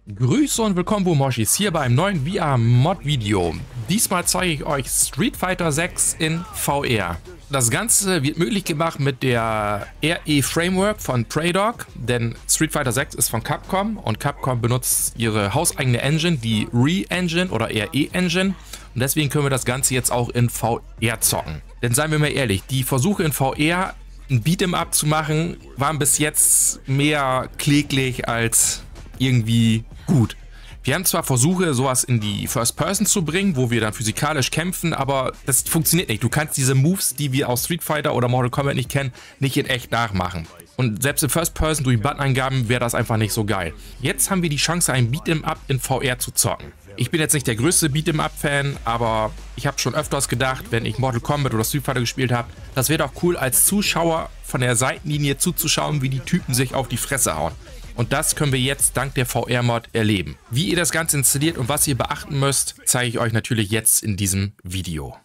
Grüße und willkommen, Bumoshis, hier bei einem neuen VR-Mod-Video. Diesmal zeige ich euch Street Fighter 6 in VR. Das Ganze wird möglich gemacht mit der RE-Framework von Praydog, denn Street Fighter 6 ist von Capcom und Capcom benutzt ihre hauseigene Engine, die Re-Engine oder RE-Engine. Und deswegen können wir das Ganze jetzt auch in VR zocken. Denn seien wir mal ehrlich, die Versuche in VR ein Beat'em-up zu machen, waren bis jetzt mehr kläglich als irgendwie gut. Wir haben zwar Versuche, sowas in die First Person zu bringen, wo wir dann physikalisch kämpfen, aber das funktioniert nicht. Du kannst diese Moves, die wir aus Street Fighter oder Mortal Kombat nicht kennen, nicht in echt nachmachen. Und selbst in First Person durch Button-Eingaben wäre das einfach nicht so geil. Jetzt haben wir die Chance, ein Beat'em-up in VR zu zocken. Ich bin jetzt nicht der größte Beat'em-up-Fan, aber ich habe schon öfters gedacht, wenn ich Mortal Kombat oder Street Fighter gespielt habe, das wäre doch cool, als Zuschauer von der Seitenlinie zuzuschauen, wie die Typen sich auf die Fresse hauen. Und das können wir jetzt dank der VR-Mod erleben. Wie ihr das Ganze installiert und was ihr beachten müsst, zeige ich euch natürlich jetzt in diesem Video.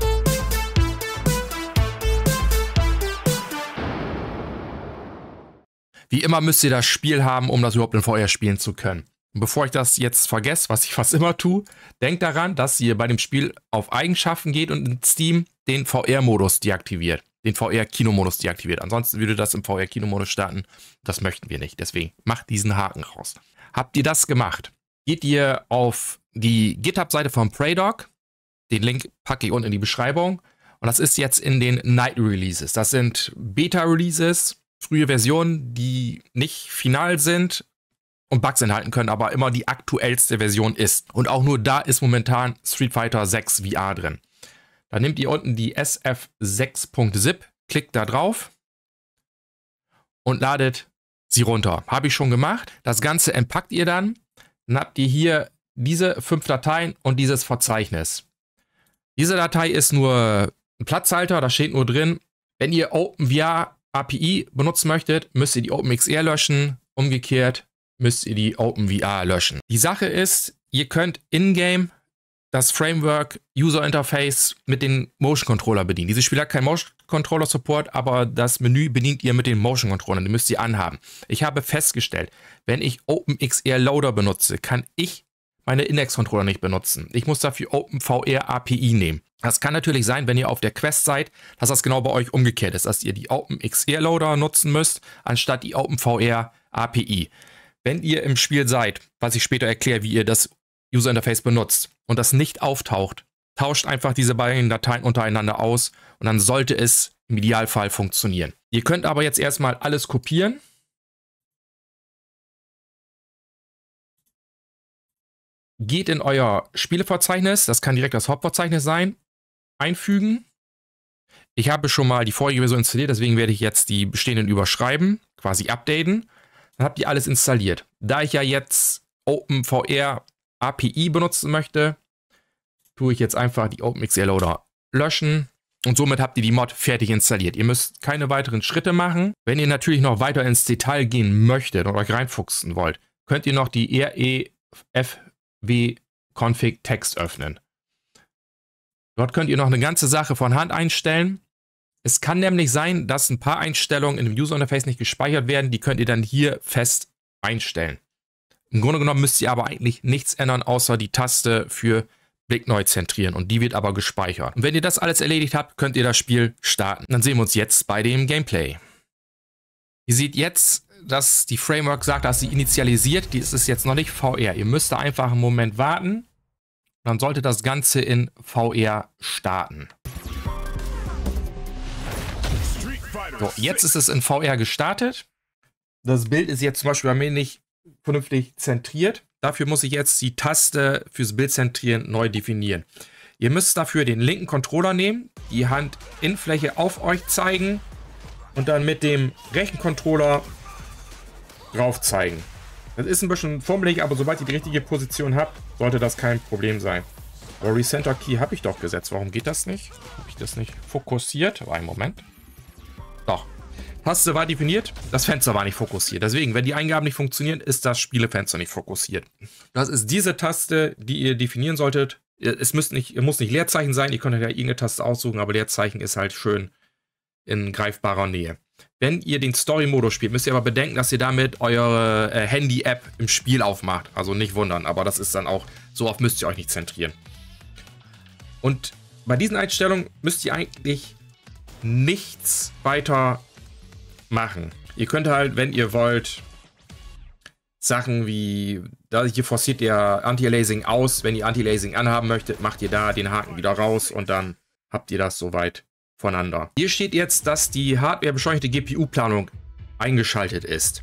Wie immer müsst ihr das Spiel haben, um das überhaupt in VR spielen zu können. Und bevor ich das jetzt vergesse, was ich fast immer tue, denkt daran, dass ihr bei dem Spiel auf Eigenschaften geht und in Steam den VR-Modus deaktiviert. Den VR-Kinomodus deaktiviert. Ansonsten würde das im VR-Kinomodus starten. Das möchten wir nicht. Deswegen macht diesen Haken raus. Habt ihr das gemacht? Geht ihr auf die GitHub-Seite von Praydog. Den Link packe ich unten in die Beschreibung. Und das ist jetzt in den Night Releases. Das sind Beta-Releases, frühe Versionen, die nicht final sind und Bugs enthalten können, aber immer die aktuellste Version ist. Und auch nur da ist momentan Street Fighter 6 VR drin. Dann nehmt ihr unten die SF6.zip, klickt da drauf und ladet sie runter. Habe ich schon gemacht. Das Ganze entpackt ihr dann. Dann habt ihr hier diese 5 Dateien und dieses Verzeichnis. Diese Datei ist nur ein Platzhalter, da steht nur drin, wenn ihr OpenVR API benutzen möchtet, müsst ihr die OpenXR löschen. Umgekehrt müsst ihr die OpenVR löschen. Die Sache ist, ihr könnt in-game das Framework User Interface mit den Motion Controller bedienen. Dieses Spiel hat keinen Motion Controller Support, aber das Menü bedient ihr mit den Motion Controllern. Die müsst ihr anhaben. Ich habe festgestellt, wenn ich OpenXR Loader benutze, kann ich meine Index-Controller nicht benutzen. Ich muss dafür OpenVR API nehmen. Das kann natürlich sein, wenn ihr auf der Quest seid, dass das genau bei euch umgekehrt ist, dass ihr die OpenXR Loader nutzen müsst, anstatt die OpenVR API. Wenn ihr im Spiel seid, was ich später erkläre, wie ihr das User Interface benutzt und das nicht auftaucht, tauscht einfach diese beiden Dateien untereinander aus und dann sollte es im Idealfall funktionieren. Ihr könnt aber jetzt erstmal alles kopieren. Geht in euer Spieleverzeichnis, das kann direkt das Hauptverzeichnis sein, einfügen. Ich habe schon mal die vorige Version installiert, deswegen werde ich jetzt die bestehenden überschreiben, quasi updaten. Dann habt ihr alles installiert. Da ich ja jetzt OpenVR API benutzen möchte, tue ich jetzt einfach die OpenXR Loader löschen und somit habt ihr die Mod fertig installiert. Ihr müsst keine weiteren Schritte machen. Wenn ihr natürlich noch weiter ins Detail gehen möchtet und euch reinfuchsen wollt, könnt ihr noch die refw-config Text öffnen. Dort könnt ihr noch eine ganze Sache von Hand einstellen. Es kann nämlich sein, dass ein paar Einstellungen in dem User Interface nicht gespeichert werden. Die könnt ihr dann hier fest einstellen. Im Grunde genommen müsst ihr aber eigentlich nichts ändern, außer die Taste für Blick neu zentrieren. Und die wird aber gespeichert. Und wenn ihr das alles erledigt habt, könnt ihr das Spiel starten. Dann sehen wir uns jetzt bei dem Gameplay. Ihr seht jetzt, dass die Framework sagt, dass sie initialisiert. Dies ist jetzt noch nicht VR. Ihr müsst da einfach einen Moment warten. Dann sollte das Ganze in VR starten. So, jetzt ist es in VR gestartet. Das Bild ist jetzt zum Beispiel bei mir nicht vernünftig zentriert. Dafür muss ich jetzt die Taste fürs Bild zentrieren neu definieren. Ihr müsst dafür den linken Controller nehmen, die Handinnenfläche auf euch zeigen und dann mit dem rechten Controller drauf zeigen. Das ist ein bisschen fummelig, aber sobald ihr die richtige Position habt, sollte das kein Problem sein. Aber Recenter Key habe ich doch gesetzt. Warum geht das nicht? Habe ich das nicht fokussiert? Aber einen Moment. Doch. Taste war definiert, das Fenster war nicht fokussiert. Deswegen, wenn die Eingaben nicht funktionieren, ist das Spielefenster nicht fokussiert. Das ist diese Taste, die ihr definieren solltet. Es muss nicht Leerzeichen sein, ihr könnt ja irgendeine Taste aussuchen, aber Leerzeichen ist halt schön in greifbarer Nähe. Wenn ihr den Story-Modus spielt, müsst ihr aber bedenken, dass ihr damit eure Handy-App im Spiel aufmacht. Also nicht wundern, aber das ist dann auch, so oft müsst ihr euch nicht zentrieren. Und bei diesen Einstellungen müsst ihr eigentlich nichts weiter machen. Ihr könnt halt, wenn ihr wollt, Sachen wie, hier forciert ihr Anti-Aliasing aus. Wenn ihr Anti-Aliasing anhaben möchtet, macht ihr da den Haken wieder raus und dann habt ihr das soweit voneinander. Hier steht jetzt, dass die hardwarebeschleunigte GPU-Planung eingeschaltet ist.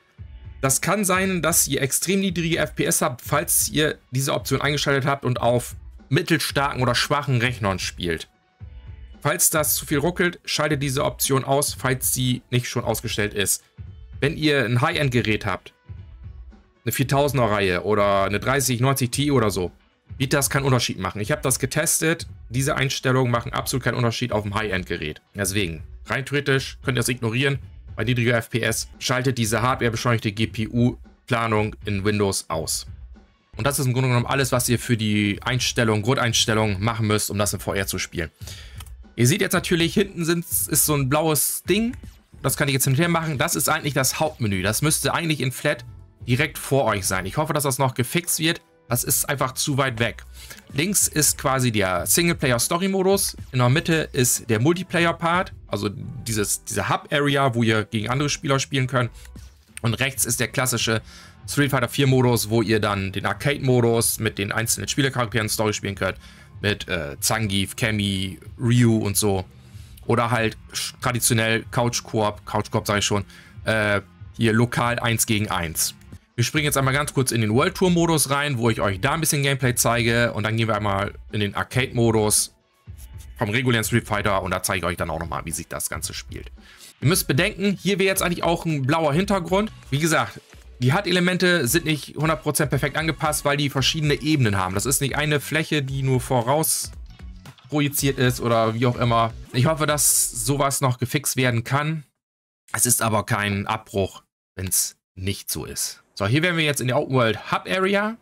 Das kann sein, dass ihr extrem niedrige FPS habt, falls ihr diese Option eingeschaltet habt und auf mittelstarken oder schwachen Rechnern spielt. Falls das zu viel ruckelt, schaltet diese Option aus, falls sie nicht schon ausgestellt ist. Wenn ihr ein High-End-Gerät habt, eine 4000er-Reihe oder eine 3090 Ti oder so, wird das keinen Unterschied machen. Ich habe das getestet. Diese Einstellungen machen absolut keinen Unterschied auf dem High-End-Gerät. Deswegen, rein theoretisch könnt ihr das ignorieren. Bei niedriger FPS schaltet diese hardwarebeschleunigte GPU-Planung in Windows aus. Und das ist im Grunde genommen alles, was ihr für die Grundeinstellung machen müsst, um das in VR zu spielen. Ihr seht jetzt natürlich, hinten ist so ein blaues Ding. Das kann ich jetzt hinterher machen. Das ist eigentlich das Hauptmenü. Das müsste eigentlich in Flat direkt vor euch sein. Ich hoffe, dass das noch gefixt wird. Das ist einfach zu weit weg. Links ist quasi der Singleplayer-Story-Modus. In der Mitte ist der Multiplayer-Part. Also diese Hub-Area, wo ihr gegen andere Spieler spielen könnt. Und rechts ist der klassische Street Fighter 4 Modus, wo ihr dann den Arcade-Modus mit den einzelnen Spielercharakteren Story spielen könnt. Mit Zangief, Cammy, Ryu und so. Oder halt traditionell Couch-Koop sage ich schon, hier lokal 1 gegen 1. Wir springen jetzt einmal ganz kurz in den World Tour Modus rein, wo ich euch da ein bisschen Gameplay zeige. Und dann gehen wir einmal in den Arcade-Modus vom regulären Street Fighter. Und da zeige ich euch dann auch nochmal, wie sich das Ganze spielt. Ihr müsst bedenken, hier wäre jetzt eigentlich auch ein blauer Hintergrund. Wie gesagt, die HUD-Elemente sind nicht 100% perfekt angepasst, weil die verschiedene Ebenen haben. Das ist nicht eine Fläche, die nur voraus projiziert ist oder wie auch immer. Ich hoffe, dass sowas noch gefixt werden kann. Es ist aber kein Abbruch, wenn es nicht so ist. So, hier wären wir jetzt in der Open World Hub Area.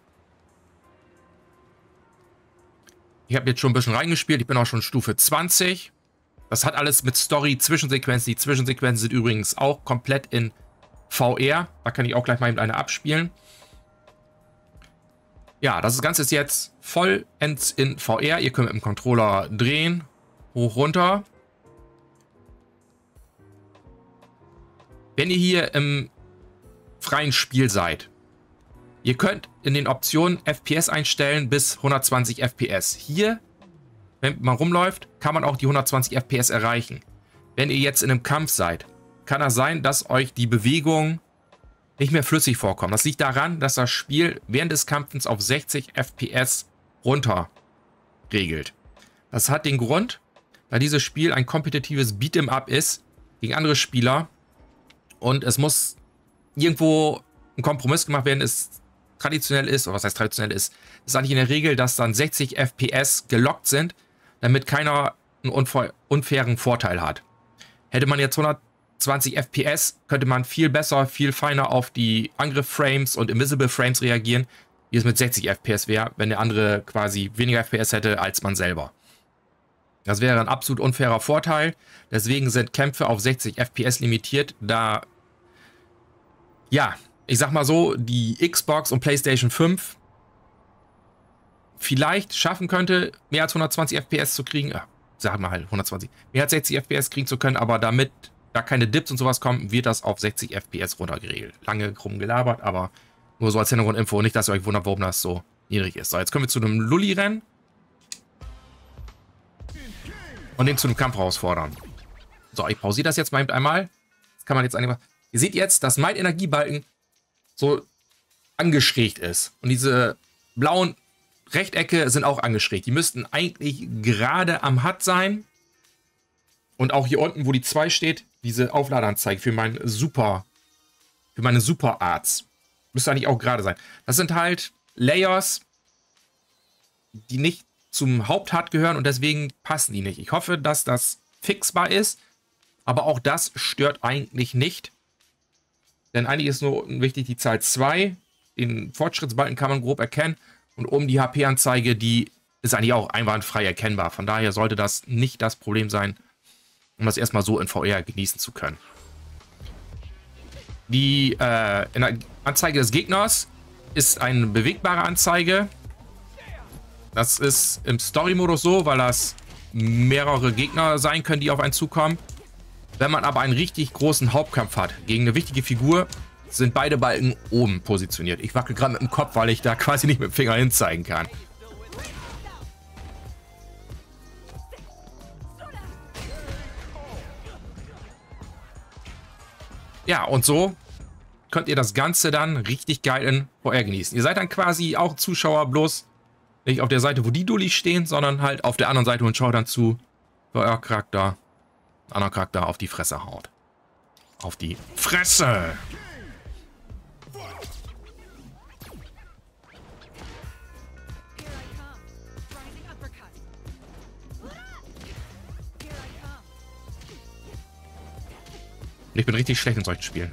Ich habe jetzt schon ein bisschen reingespielt. Ich bin auch schon Stufe 20. Das hat alles mit Story-Zwischensequenzen. Die Zwischensequenzen sind übrigens auch komplett in VR. Da kann ich auch gleich mal eben eine abspielen. Ja, das Ganze ist jetzt vollends in VR. Ihr könnt mit dem Controller drehen. Hoch, runter. Wenn ihr hier im freien Spiel seid, ihr könnt in den Optionen FPS einstellen bis 120 FPS. Hier, wenn man rumläuft, kann man auch die 120 FPS erreichen. Wenn ihr jetzt in einem Kampf seid, kann es sein, dass euch die Bewegung nicht mehr flüssig vorkommt. Das liegt daran, dass das Spiel während des Kampfens auf 60 FPS runter regelt. Das hat den Grund, da dieses Spiel ein kompetitives Beat'em-up ist gegen andere Spieler und es muss irgendwo ein Kompromiss gemacht werden, es traditionell ist, oder was heißt traditionell ist eigentlich in der Regel, dass dann 60 FPS gelockt sind, damit keiner einen unfairen Vorteil hat. Hätte man jetzt 120 FPS, könnte man viel besser, viel feiner auf die Angriff-Frames und Invisible-Frames reagieren, wie es mit 60 FPS wäre, wenn der andere quasi weniger FPS hätte als man selber. Das wäre ein absolut unfairer Vorteil. Deswegen sind Kämpfe auf 60 FPS limitiert, da, ja, ich sag mal so, die Xbox und PlayStation 5 vielleicht schaffen könnte, mehr als 120 FPS zu kriegen. Sagen wir halt 120. Mehr als 60 FPS kriegen zu können, aber damit da keine Dips und sowas kommen, wird das auf 60 FPS runtergeregelt. Lange rumgelabert, aber nur so als Hintergrundinfo. Nicht, dass ihr euch wundert, warum das so niedrig ist. So, jetzt kommen wir zu einem Lulli-Rennen. Und den zu einem Kampf herausfordern. So, ich pausiere das jetzt mal eben einmal. Das kann man jetzt eigentlich. Ihr seht jetzt, dass mein Energiebalken so angeschrägt ist. Und diese blauen Rechtecke sind auch angeschrägt. Die müssten eigentlich gerade am HUD sein. Und auch hier unten, wo die 2 steht, diese Aufladeanzeige für meine Super Arts. Müsste eigentlich auch gerade sein. Das sind halt Layers, die nicht zum Haupt-HUD gehören und deswegen passen die nicht. Ich hoffe, dass das fixbar ist, aber auch das stört eigentlich nicht. Denn eigentlich ist nur wichtig die Zahl 2. Den Fortschrittsbalken kann man grob erkennen. Und oben die HP-Anzeige, die ist eigentlich auch einwandfrei erkennbar. Von daher sollte das nicht das Problem sein, um das erstmal so in VR genießen zu können. Die in der Anzeige des Gegners ist eine bewegbare Anzeige. Das ist im Story-Modus so, weil das mehrere Gegner sein können, die auf einen zukommen. Wenn man aber einen richtig großen Hauptkampf hat gegen eine wichtige Figur, sind beide Balken oben positioniert. Ich wackel gerade mit dem Kopf, weil ich da quasi nicht mit dem Finger hinzeigen kann. Ja, und so könnt ihr das Ganze dann richtig geil in VR genießen. Ihr seid dann quasi auch Zuschauer, bloß nicht auf der Seite, wo die Dullis stehen, sondern halt auf der anderen Seite und schaut dann zu, wo euer Charakter, anderer Charakter auf die Fresse haut. Auf die Fresse! Ich bin richtig schlecht in solchen Spielen.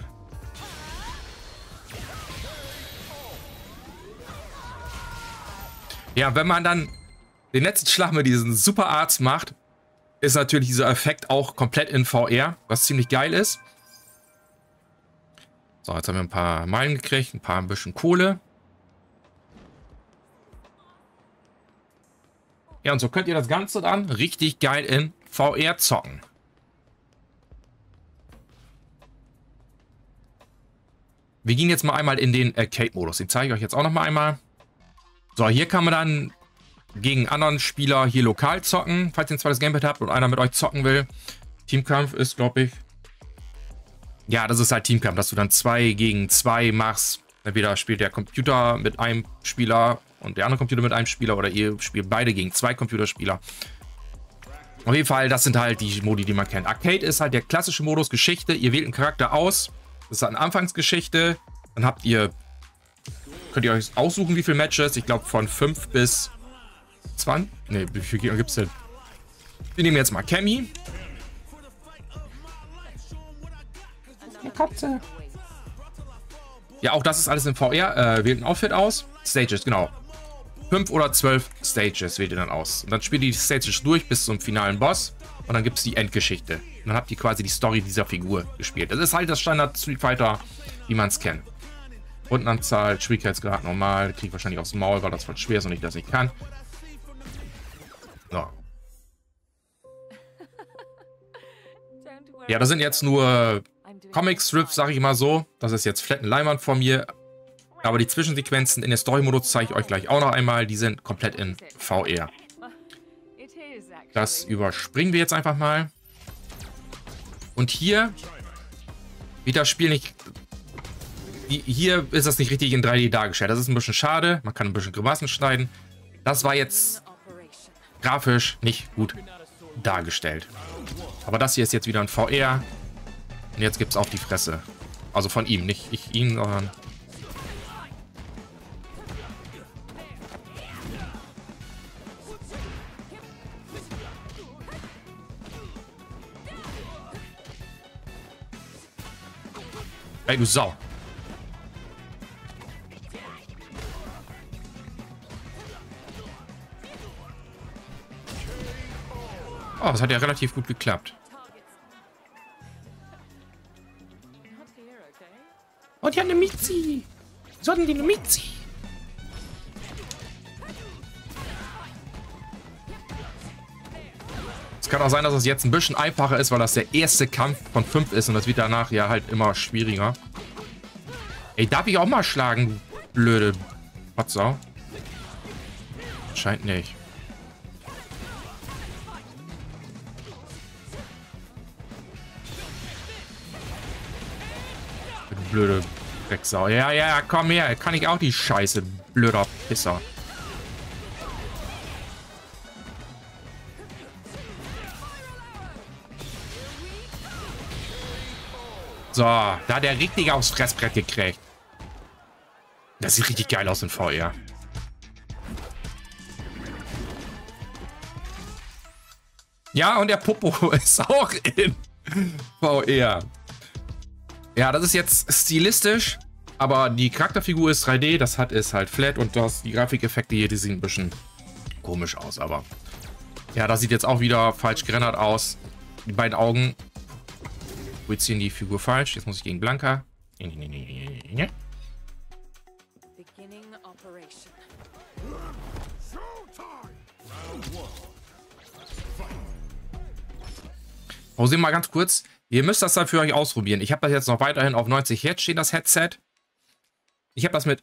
Ja, wenn man dann den letzten Schlag mit diesem Superarzt macht, ist natürlich dieser Effekt auch komplett in VR, was ziemlich geil ist. So, jetzt haben wir ein paar Meilen gekriegt, ein bisschen Kohle. Ja, und so könnt ihr das Ganze dann richtig geil in VR zocken. Wir gehen jetzt mal einmal in den Arcade-Modus. Den zeige ich euch jetzt auch noch mal einmal. So, hier kann man dann gegen anderen Spieler hier lokal zocken, falls ihr ein zweites Gamepad habt und einer mit euch zocken will. Teamkampf ist, glaube ich... Ja, das ist halt Teamkampf, dass du dann 2 gegen 2 machst. Entweder spielt der Computer mit einem Spieler und der andere Computer mit einem Spieler oder ihr spielt beide gegen 2 Computerspieler. Auf jeden Fall, das sind halt die Modi, die man kennt. Arcade ist halt der klassische Modus Geschichte. Ihr wählt einen Charakter aus. Das ist eine Anfangsgeschichte. Dann könnt ihr euch aussuchen, wie viele Matches. Ich glaube von 5 bis 20. Ne, wie viele Gegner gibt es denn? Wir nehmen jetzt mal Cammy. Eine Katze. Ja, auch das ist alles in VR. Wählt ein Outfit aus. Stages, genau. 5 oder 12 Stages wählt ihr dann aus. Und dann spielt ihr die Stages durch bis zum finalen Boss. Und dann gibt es die Endgeschichte. Und dann habt ihr quasi die Story dieser Figur gespielt. Das ist halt das Standard Street Fighter, wie man es kennt. Rundenanzahl, Schwierigkeitsgrad normal. Kriegt wahrscheinlich aufs Maul, weil das voll schwer ist und ich das nicht kann. So. Ja, das sind jetzt nur Comic-Strips, sage ich mal so. Das ist jetzt flatten Leinwand von mir. Aber die Zwischensequenzen in der Story-Modus zeige ich euch gleich auch noch einmal. Die sind komplett in VR. Das überspringen wir jetzt einfach mal. Und hier wird das Spiel nicht... Hier ist das nicht richtig in 3D dargestellt. Das ist ein bisschen schade. Man kann ein bisschen Grimassen schneiden. Das war jetzt grafisch nicht gut dargestellt. Aber das hier ist jetzt wieder ein VR. Und jetzt gibt es auf die Fresse. Also von ihm. Nicht ich ihn, sondern... Ey, du Sau. Oh, das hat ja relativ gut geklappt. Und ja, eine Mizi. Sollten die eine Mizi? Es kann auch sein, dass es jetzt ein bisschen einfacher ist, weil das der erste Kampf von 5 ist und das wird danach ja halt immer schwieriger. Ey, darf ich auch mal schlagen, du blöde Potsau? Scheint nicht. Du blöde Drecksau. Ja, ja, komm her. Kann ich auch die Scheiße, blöder Pisser. So, da hat er richtig aufs Fressbrett gekriegt. Das sieht richtig geil aus in VR. Ja, und der Popo ist auch in VR. Ja, das ist jetzt stilistisch, aber die Charakterfigur ist 3D, das ist halt flat und die Grafikeffekte hier, die sehen ein bisschen komisch aus, aber ja, das sieht jetzt auch wieder falsch gerendert aus. Die beiden Augen projizieren die Figur falsch. Jetzt muss ich gegen Blanka. Beginning operation. Pausieren mal ganz kurz. Ihr müsst das dann für euch ausprobieren. Ich habe das jetzt noch weiterhin auf 90 Hertz stehen, das Headset. Ich habe das mit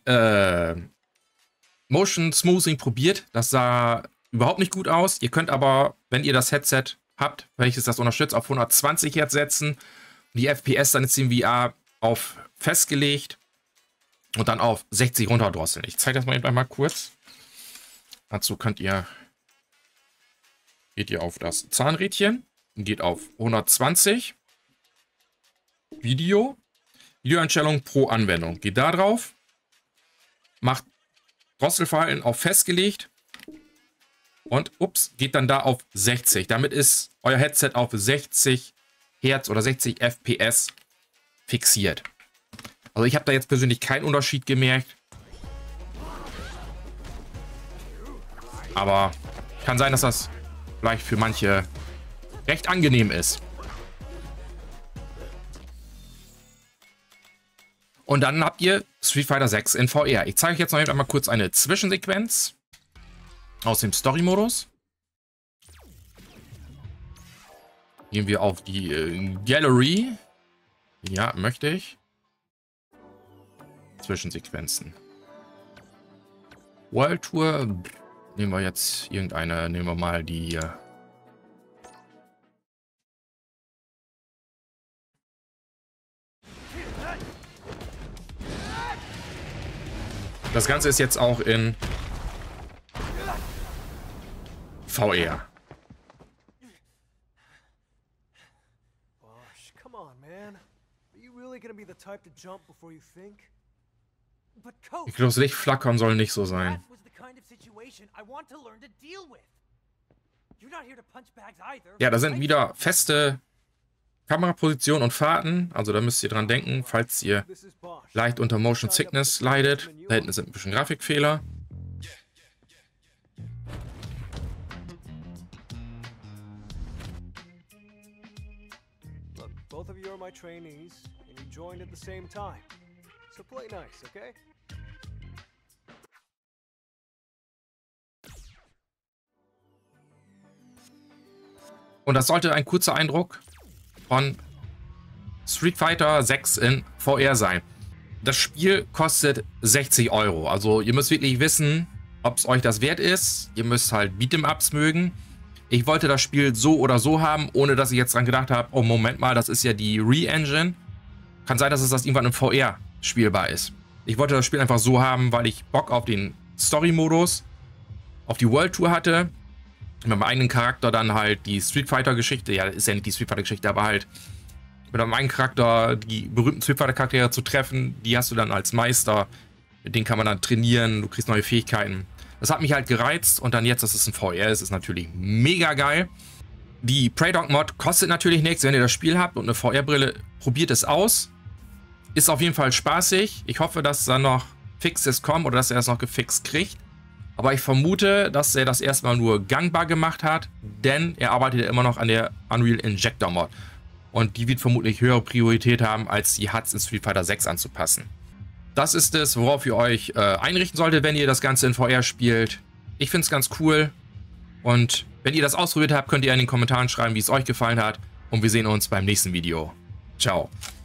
Motion Smoothing probiert. Das sah überhaupt nicht gut aus. Ihr könnt aber, wenn ihr das Headset habt, welches das unterstützt, auf 120 Hertz setzen. Die FPS dann ist im VR auf festgelegt und dann auf 60 runterdrosseln. Ich zeige das mal eben einmal kurz. Dazu geht ihr auf das Zahnrädchen, geht auf 120, Videoeinstellung pro Anwendung. Geht da drauf, macht Drosselverhalten auf festgelegt und geht dann da auf 60. Damit ist euer Headset auf 60 Hertz oder 60 FPS fixiert. Also ich habe da jetzt persönlich keinen Unterschied gemerkt. Aber kann sein, dass das vielleicht für manche recht angenehm ist. Und dann habt ihr Street Fighter 6 in VR. Ich zeige euch jetzt noch einmal kurz eine Zwischensequenz aus dem Story-Modus. Gehen wir auf die Gallery. Ja, möchte ich. Zwischensequenzen. World Tour. Nehmen wir jetzt irgendeine. Nehmen wir mal die. Das Ganze ist jetzt auch in VR. Come on, man. Are you really gonna be the type to jump before you think? But coach, Ich glaube, das Licht flackern soll nicht so sein. that was the kind of situation I want to learn to deal with. You're not here to punch bags either. Ja, da sind wieder feste Kamerapositionen und Fahrten. Also da müsst ihr dran denken, falls ihr This is Bosch. leicht unter Motion Sickness leidet. Da hinten sind ein bisschen Grafikfehler. Look, both of you are my trainees, and you joined at the same time. So play nice, okay? Und das sollte ein kurzer Eindruck von Street Fighter 6 in VR sein. Das Spiel kostet 60 €. Also ihr müsst wirklich wissen, ob es euch das wert ist. Ihr müsst halt Beat'em-Ups mögen. Ich wollte das Spiel so oder so haben, ohne dass ich jetzt dran gedacht habe, oh Moment mal, das ist ja die Re-Engine. Kann sein, dass es das irgendwann im VR spielbar ist. Ich wollte das Spiel einfach so haben, weil ich Bock auf den Story-Modus, auf die World Tour hatte. Mit meinem eigenen Charakter dann halt die Street Fighter-Geschichte, ja, ist ja nicht die Street Fighter-Geschichte, aber halt mit meinem eigenen Charakter die berühmten Street Fighter-Charaktere zu treffen, die hast du dann als Meister. Mit denen kann man dann trainieren, du kriegst neue Fähigkeiten. Das hat mich halt gereizt und dann jetzt, dass es ein VR ist, ist natürlich mega geil. Die Praydog-Mod kostet natürlich nichts, wenn ihr das Spiel habt und eine VR-Brille, probiert es aus. Ist auf jeden Fall spaßig. Ich hoffe, dass da noch Fixes kommen oder dass er das noch gefixt kriegt. Aber ich vermute, dass er das erstmal nur gangbar gemacht hat, denn er arbeitet ja immer noch an der Unreal Injector Mod. Und die wird vermutlich höhere Priorität haben, als die HUDs in Street Fighter 6 anzupassen. Das ist es, worauf ihr euch einrichten solltet, wenn ihr das Ganze in VR spielt. Ich finde es ganz cool. Und wenn ihr das ausprobiert habt, könnt ihr in den Kommentaren schreiben, wie es euch gefallen hat. Und wir sehen uns beim nächsten Video. Ciao.